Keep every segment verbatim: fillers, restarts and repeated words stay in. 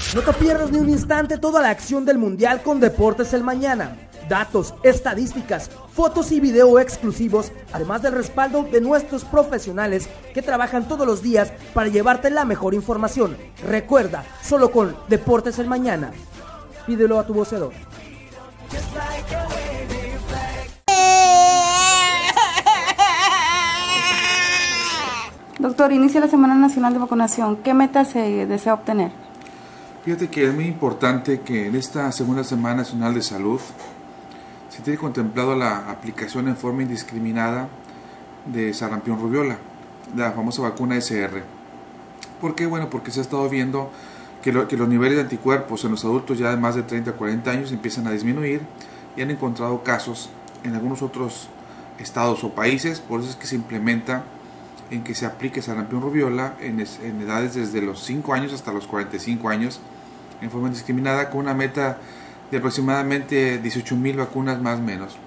No te pierdas ni un instante toda la acción del Mundial con Deportes el Mañana. Datos, estadísticas, fotos y video exclusivos, además del respaldo de nuestros profesionales que trabajan todos los días para llevarte la mejor información. Recuerda, solo con Deportes el Mañana. Pídelo a tu voceador. Doctor, inicia la Semana Nacional de Vacunación. ¿Qué metas se desea obtener? Fíjate que es muy importante que en esta segunda Semana Nacional de Salud se tiene contemplado la aplicación en forma indiscriminada de sarampión rubiola, de la famosa vacuna S R. ¿Por qué? Bueno, porque se ha estado viendo que, lo, que los niveles de anticuerpos en los adultos ya de más de treinta a cuarenta años empiezan a disminuir y han encontrado casos en algunos otros estados o países. Por eso es que se implementa en que se aplique sarampión rubiola en, es, en edades desde los cinco años hasta los cuarenta y cinco años en forma indiscriminada, con una meta de aproximadamente dieciocho mil vacunas más o menos.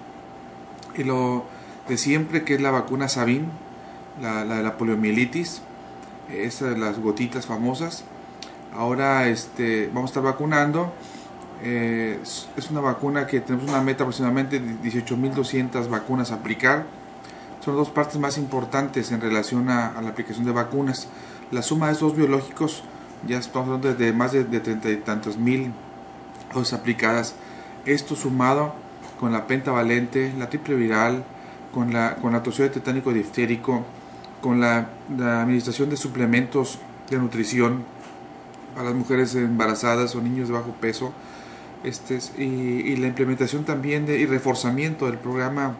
Y lo de siempre, que es la vacuna Sabin, la, la de la poliomielitis, esa de las gotitas famosas. Ahora este, vamos a estar vacunando. Eh, es, es una vacuna que tenemos una meta aproximadamente de dieciocho mil doscientas vacunas a aplicar. Son dos partes más importantes en relación a, a la aplicación de vacunas. La suma de estos biológicos, ya estamos hablando de más de, de treinta y tantos mil dosis aplicadas. Esto sumado con la pentavalente, la triple viral, con la, con la toxoide tetánico diftérico, con la, la administración de suplementos de nutrición para las mujeres embarazadas o niños de bajo peso, este, y, y la implementación también de, y reforzamiento del programa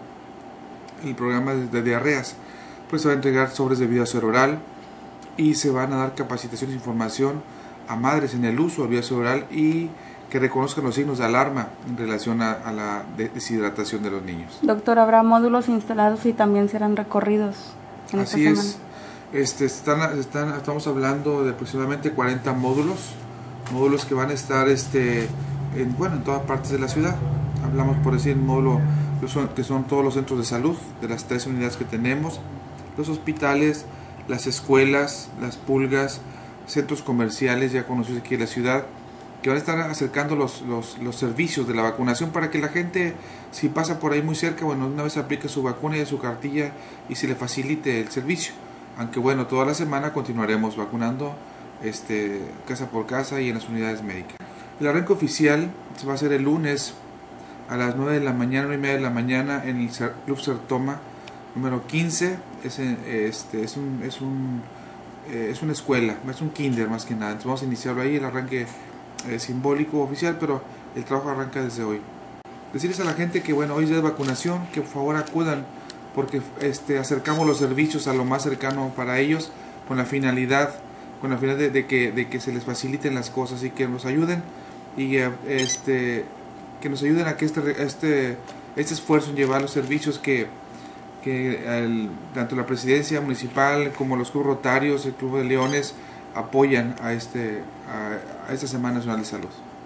el programa de, de diarreas. Pues se va a entregar sobres de viaje oral y se van a dar capacitaciones e información a madres en el uso del viaje oral y que reconozcan los signos de alarma en relación a, a la deshidratación de los niños. Doctor, ¿habrá módulos instalados y también serán recorridos en esta Así semana? es. Este, están, están, estamos hablando de aproximadamente cuarenta módulos, módulos que van a estar este, en, bueno, en todas partes de la ciudad. Hablamos, por decir, el módulo que son todos los centros de salud de las tres unidades que tenemos, los hospitales, las escuelas, las pulgas, centros comerciales ya conocidos aquí en la ciudad, que van a estar acercando los, los, los servicios de la vacunación para que la gente, si pasa por ahí muy cerca, bueno, una vez aplique su vacuna y su cartilla y se le facilite el servicio. Aunque bueno, toda la semana continuaremos vacunando este, casa por casa y en las unidades médicas. El arranque oficial se va a hacer el lunes a las nueve de la mañana, nueve y media de la mañana, en el Club Sertoma número quince. Es, este, es, un, es, un, eh, es una escuela, es un kinder más que nada. Entonces vamos a iniciarlo ahí, el arranque eh, simbólico oficial, pero el trabajo arranca desde hoy. Decirles a la gente que bueno, hoy es día de vacunación, que por favor acudan, porque este, acercamos los servicios a lo más cercano para ellos, con la finalidad, con la finalidad de, de, que, de que se les faciliten las cosas y que nos ayuden y este que nos ayuden a que este, este, este esfuerzo en llevar los servicios que, que el, tanto la presidencia municipal como los clubes rotarios, el Club de Leones apoyan a, este, a, a esta Semana Nacional de Salud.